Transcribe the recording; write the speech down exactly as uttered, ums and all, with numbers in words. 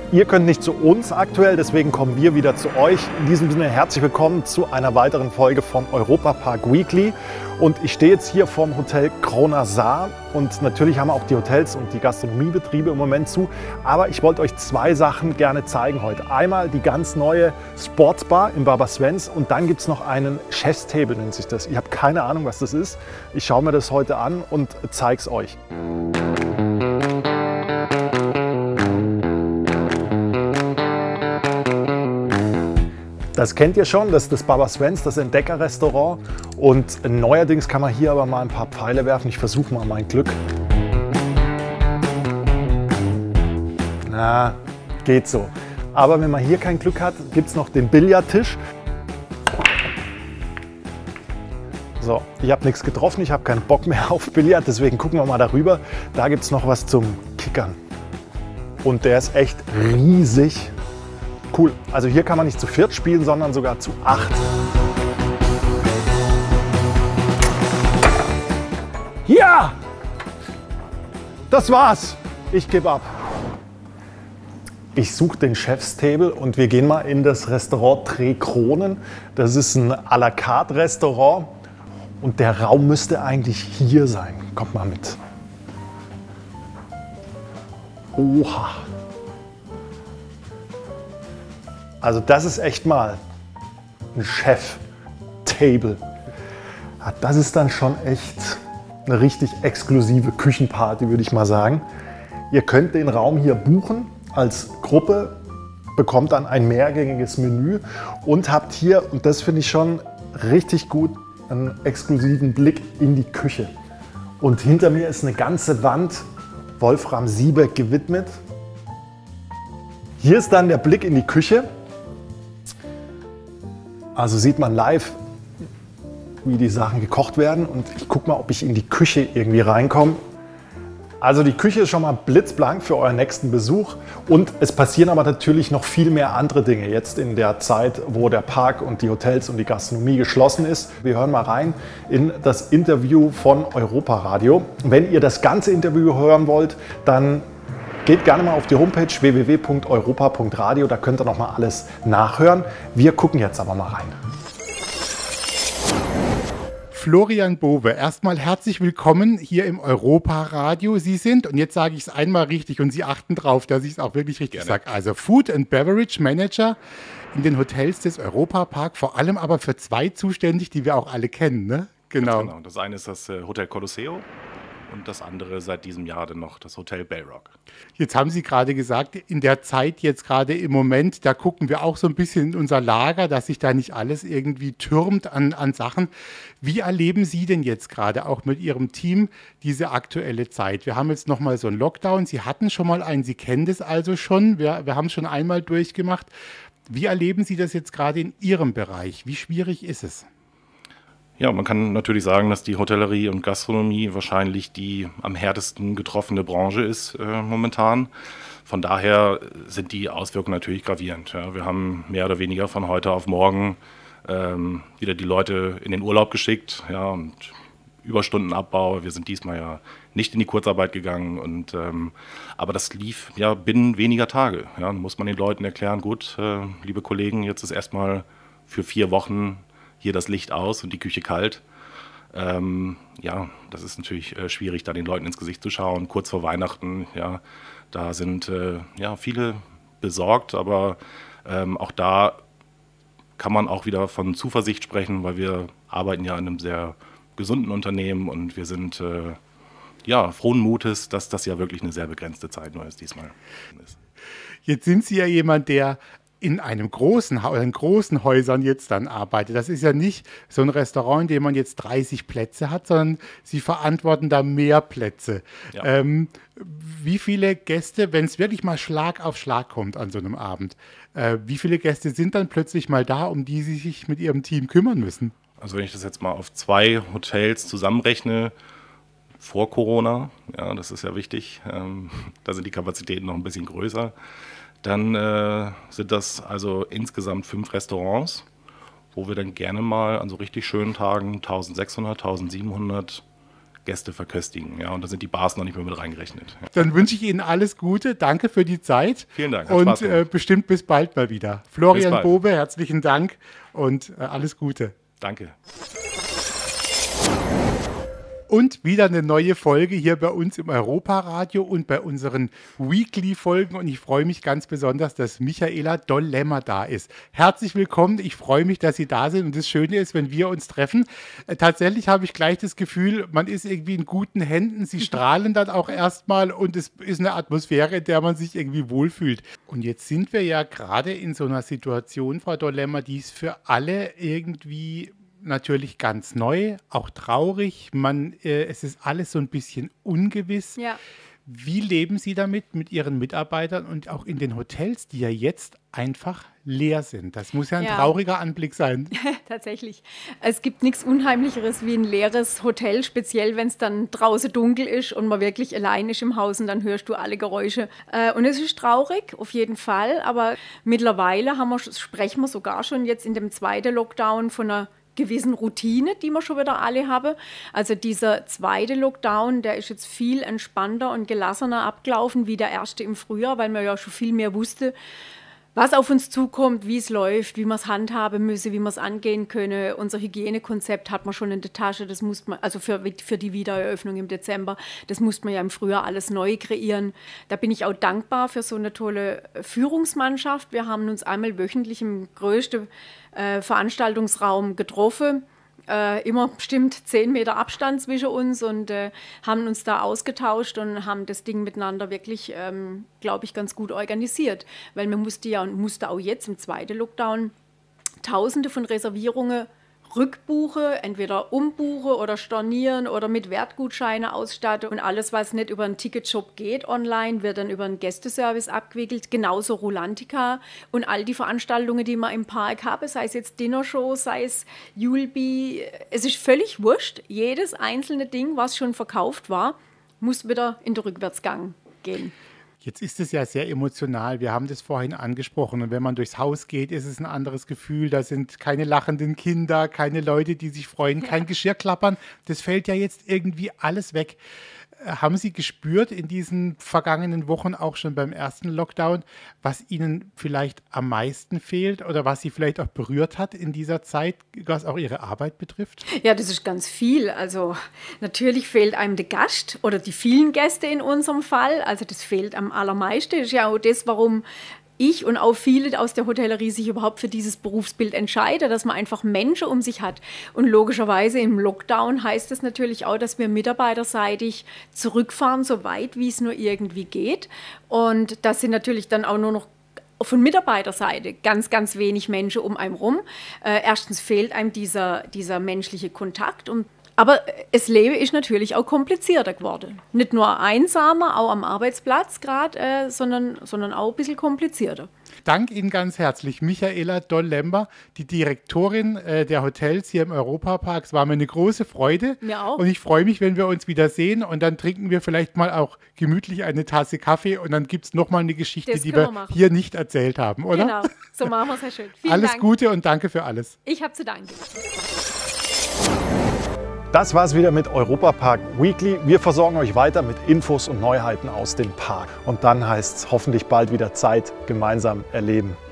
Ihr könnt nicht zu uns aktuell, deswegen kommen wir wieder zu euch. In diesem Sinne herzlich willkommen zu einer weiteren Folge vom Europa-Park Weekly. Und ich stehe jetzt hier vorm Hotel Kronasar und natürlich haben auch die Hotels und die Gastronomiebetriebe im Moment zu. Aber ich wollte euch zwei Sachen gerne zeigen heute. Einmal die ganz neue Sportsbar im Baba Svens und dann gibt es noch einen Chef's Table, nennt sich das. Ich habe keine Ahnung, was das ist. Ich schaue mir das heute an und zeige es euch. Das kennt ihr schon, das ist das Baba Svens, das Entdeckerrestaurant. Und neuerdings kann man hier aber mal ein paar Pfeile werfen. Ich versuche mal mein Glück. Na, geht so. Aber wenn man hier kein Glück hat, gibt es noch den Billardtisch. So, ich habe nichts getroffen, ich habe keinen Bock mehr auf Billard, deswegen gucken wir mal darüber. Da gibt es noch was zum Kickern. Und der ist echt riesig. Cool. Also hier kann man nicht zu viert spielen, sondern sogar zu acht. Ja! Das war's. Ich gebe ab. Ich suche den Chef's Table und wir gehen mal in das Restaurant Tre Kronen. Das ist ein à la carte Restaurant und der Raum müsste eigentlich hier sein. Kommt mal mit. Oha. Also das ist echt mal ein Chef-Table. Das ist dann schon echt eine richtig exklusive Küchenparty, würde ich mal sagen. Ihr könnt den Raum hier buchen als Gruppe, bekommt dann ein mehrgängiges Menü und habt hier, und das finde ich schon richtig gut, einen exklusiven Blick in die Küche. Und hinter mir ist eine ganze Wand Wolfram Siebeck gewidmet. Hier ist dann der Blick in die Küche. Also sieht man live, wie die Sachen gekocht werden und ich gucke mal, ob ich in die Küche irgendwie reinkomme. Also die Küche ist schon mal blitzblank für euren nächsten Besuch und es passieren aber natürlich noch viel mehr andere Dinge jetzt in der Zeit, wo der Park und die Hotels und die Gastronomie geschlossen ist. Wir hören mal rein in das Interview von Europa Radio. Wenn ihr das ganze Interview hören wollt, dann geht gerne mal auf die Homepage w w w punkt europa punkt radio, da könnt ihr noch mal alles nachhören. Wir gucken jetzt aber mal rein. Florian Bowe, erstmal herzlich willkommen hier im Europa Radio. Sie sind, und jetzt sage ich es einmal richtig und Sie achten drauf, dass ich es auch wirklich richtig sage, also Food and Beverage Manager in den Hotels des Europa Park, vor allem aber für zwei zuständig, die wir auch alle kennen, ne? Genau. Genau. Das eine ist das äh, Hotel Colosseo. Und das andere seit diesem Jahr dann noch das Hotel Bayrock. Jetzt haben Sie gerade gesagt, in der Zeit jetzt gerade im Moment, da gucken wir auch so ein bisschen in unser Lager, dass sich da nicht alles irgendwie türmt an, an Sachen. Wie erleben Sie denn jetzt gerade auch mit Ihrem Team diese aktuelle Zeit? Wir haben jetzt nochmal so einen Lockdown. Sie hatten schon mal einen, Sie kennen das also schon. Wir, wir haben es schon einmal durchgemacht. Wie erleben Sie das jetzt gerade in Ihrem Bereich? Wie schwierig ist es? Ja, man kann natürlich sagen, dass die Hotellerie und Gastronomie wahrscheinlich die am härtesten getroffene Branche ist äh, momentan. Von daher sind die Auswirkungen natürlich gravierend. Ja. Wir haben mehr oder weniger von heute auf morgen ähm, wieder die Leute in den Urlaub geschickt, ja, und Überstundenabbau. Wir sind diesmal ja nicht in die Kurzarbeit gegangen, und, ähm, aber das lief ja binnen weniger Tage. Ja. Dann muss man den Leuten erklären, gut, äh, liebe Kollegen, jetzt ist erstmal für vier Wochen hier das Licht aus und die Küche kalt. Ähm, ja, das ist natürlich äh, schwierig, da den Leuten ins Gesicht zu schauen. Kurz vor Weihnachten, ja, da sind äh, ja, viele besorgt, aber ähm, auch da kann man auch wieder von Zuversicht sprechen, weil wir arbeiten ja in einem sehr gesunden Unternehmen und wir sind äh, ja, frohen Mutes, dass das ja wirklich eine sehr begrenzte Zeit nur ist diesmal. Jetzt sind Sie ja jemand, der in einem großen, in großen Häusern jetzt dann arbeitet. Das ist ja nicht so ein Restaurant, in dem man jetzt dreißig Plätze hat, sondern Sie verantworten da mehr Plätze. Ja. Ähm, wie viele Gäste, wenn es wirklich mal Schlag auf Schlag kommt an so einem Abend, äh, wie viele Gäste sind dann plötzlich mal da, um die Sie sich mit Ihrem Team kümmern müssen? Also wenn ich das jetzt mal auf zwei Hotels zusammenrechne, vor Corona, ja, das ist ja wichtig, ähm, da sind die Kapazitäten noch ein bisschen größer. Dann äh, sind das also insgesamt fünf Restaurants, wo wir dann gerne mal an so richtig schönen Tagen eintausendsechshundert, eintausendsiebenhundert Gäste verköstigen. Ja, und da sind die Bars noch nicht mehr mit reingerechnet. Ja. Dann wünsche ich Ihnen alles Gute. Danke für die Zeit. Vielen Dank. Und äh, bestimmt bis bald mal wieder. Florian bald. Bobe, herzlichen Dank und äh, alles Gute. Danke. Und wieder eine neue Folge hier bei uns im Europaradio und bei unseren Weekly-Folgen. Und ich freue mich ganz besonders, dass Michaela Doll-Lemmer da ist. Herzlich willkommen. Ich freue mich, dass Sie da sind. Und das Schöne ist, wenn wir uns treffen, äh, tatsächlich habe ich gleich das Gefühl, man ist irgendwie in guten Händen. Sie strahlen dann auch erstmal und es ist eine Atmosphäre, in der man sich irgendwie wohlfühlt. Und jetzt sind wir ja gerade in so einer Situation, Frau Doll-Lemmer, die ist für alle irgendwie natürlich ganz neu, auch traurig. Man, äh, es ist alles so ein bisschen ungewiss. Ja. Wie leben Sie damit mit Ihren Mitarbeitern und auch in den Hotels, die ja jetzt einfach leer sind? Das muss ja ein Ja. trauriger Anblick sein. Tatsächlich. Es gibt nichts Unheimlicheres wie ein leeres Hotel, speziell wenn es dann draußen dunkel ist und man wirklich allein ist im Haus und dann hörst du alle Geräusche. Äh, und es ist traurig, auf jeden Fall, aber mittlerweile haben wir, sprechen wir sogar schon jetzt in dem zweiten Lockdown von einer gewissen Routine, die wir schon wieder alle haben. Also dieser zweite Lockdown, der ist jetzt viel entspannter und gelassener abgelaufen wie der erste im Frühjahr, weil man ja schon viel mehr wusste, was auf uns zukommt, wie es läuft, wie wir es handhaben müssen, wie wir es angehen können. Unser Hygienekonzept hat man schon in der Tasche, das muss man, also für, für die Wiedereröffnung im Dezember, das musste man ja im Frühjahr alles neu kreieren. Da bin ich auch dankbar für so eine tolle Führungsmannschaft. Wir haben uns einmal wöchentlich im größten äh, Veranstaltungsraum getroffen. Äh, immer bestimmt zehn Meter Abstand zwischen uns und äh, haben uns da ausgetauscht und haben das Ding miteinander wirklich, ähm, glaube ich, ganz gut organisiert. Weil man musste ja und musste auch jetzt im zweiten Lockdown Tausende von Reservierungen rückbuche, entweder umbuche oder stornieren oder mit Wertgutscheine ausstatten. Und alles, was nicht über einen Ticketshop geht online, wird dann über einen Gästeservice abgewickelt. Genauso Rulantica und all die Veranstaltungen, die man im Park haben, sei es jetzt Dinnershow, sei es Julbi. Es ist völlig wurscht. Jedes einzelne Ding, was schon verkauft war, muss wieder in den Rückwärtsgang gehen. Jetzt ist es ja sehr emotional. Wir haben das vorhin angesprochen. Und wenn man durchs Haus geht, ist es ein anderes Gefühl. Da sind keine lachenden Kinder, keine Leute, die sich freuen, kein Geschirrklappern. Das fällt ja jetzt irgendwie alles weg. Haben Sie gespürt in diesen vergangenen Wochen, auch schon beim ersten Lockdown, was Ihnen vielleicht am meisten fehlt oder was Sie vielleicht auch berührt hat in dieser Zeit, was auch Ihre Arbeit betrifft? Ja, das ist ganz viel. Also natürlich fehlt einem der Gast oder die vielen Gäste in unserem Fall. Also das fehlt am allermeisten. Das ist ja auch das, warum ich und auch viele aus der Hotellerie sich überhaupt für dieses Berufsbild entscheiden, dass man einfach Menschen um sich hat. Und logischerweise im Lockdown heißt es natürlich auch, dass wir mitarbeiterseitig zurückfahren, so weit wie es nur irgendwie geht. Und das sind natürlich dann auch nur noch von Mitarbeiterseite ganz, ganz wenig Menschen um einen rum. Äh, erstens fehlt einem dieser, dieser menschliche Kontakt und aber das Leben ist natürlich auch komplizierter geworden. Nicht nur einsamer, auch am Arbeitsplatz gerade, äh, sondern, sondern auch ein bisschen komplizierter. Danke Ihnen ganz herzlich, Michaela Doll-Lemmer, die Direktorin äh, der Hotels hier im Europapark. Es war mir eine große Freude. Mir auch. Und ich freue mich, wenn wir uns wieder sehen und dann trinken wir vielleicht mal auch gemütlich eine Tasse Kaffee und dann gibt es nochmal eine Geschichte, Das die können wir wir machen. hier nicht erzählt haben, oder? Genau, so machen wir es, Herr Schön. Vielen Alles Dank. Gute und danke für alles. Ich habe zu danken. Das war's wieder mit Europapark Weekly. Wir versorgen euch weiter mit Infos und Neuheiten aus dem Park. Und dann heißt's hoffentlich bald wieder Zeit gemeinsam erleben.